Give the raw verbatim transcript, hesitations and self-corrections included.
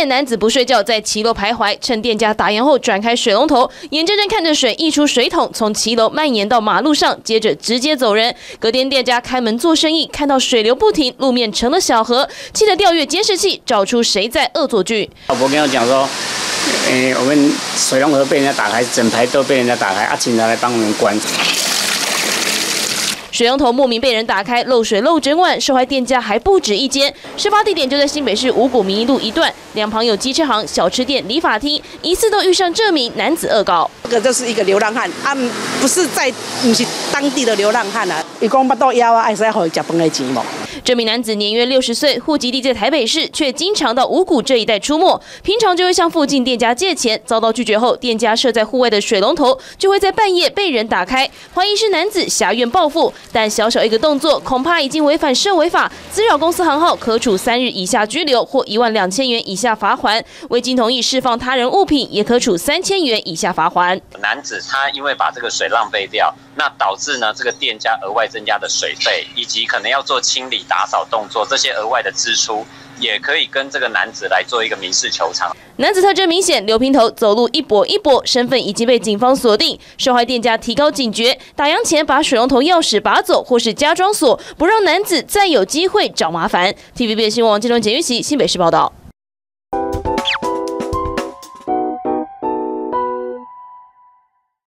夜，男子不睡觉，在骑楼徘徊，趁店家打烊后转开水龙头，眼睁睁看着水溢出水桶，从骑楼蔓延到马路上，接着直接走人。隔天店家开门做生意，看到水流不停，路面成了小河，气得调阅监视器，找出谁在恶作剧。 老婆跟我讲说，诶、欸，我们水龙头被人家打开，整排都被人家打开，啊，警察来帮我们关。 水龙头莫名被人打开，漏水漏整晚，受害店家还不止一间。事发地点就在新北市五股民一路一段，两旁有机车行、小吃店、理发厅，疑似都遇上这名男子恶搞。 这个就是一个流浪汉，啊，不是在，不是当地的流浪汉啊。伊讲巴肚枵啊，爱使互伊食饭的钱无。 这名男子年约六十岁，户籍地在台北市，却经常到五股这一带出没。平常就会向附近店家借钱，遭到拒绝后，店家设在户外的水龙头就会在半夜被人打开，怀疑是男子挟怨报复。 但小小一个动作，恐怕已经违反社违法，滋扰公司行号，可处三日以下拘留或一万两千元以下罚锾；未经同意释放他人物品，也可处三千元以下罚锾。 男子他因为把这个水浪费掉，那导致呢这个店家额外增加的水费，以及可能要做清理打扫动作这些额外的支出。 也可以跟这个男子来做一个民事求偿。 男子特征明显，留平头，走路一跛一跛，身份已经被警方锁定。受害店家提高警觉，打烊前把水龙头钥匙拔走，或是加装锁，不让男子再有机会找麻烦。T V B 新闻网记者简玉琪新北市报道。